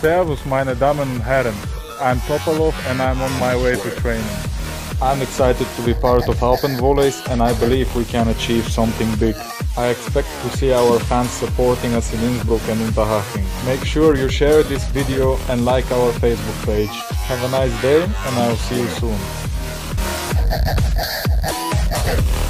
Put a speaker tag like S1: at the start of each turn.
S1: Servus meine Damen und Herren, I'm Topalov and I'm on my way to training. I'm excited to be part of AlpenVolleys and I believe we can achieve something big. I expect to see our fans supporting us in Innsbruck and Unterhaching. Make sure you share this video and like our Facebook page. Have a nice day and I'll see you soon.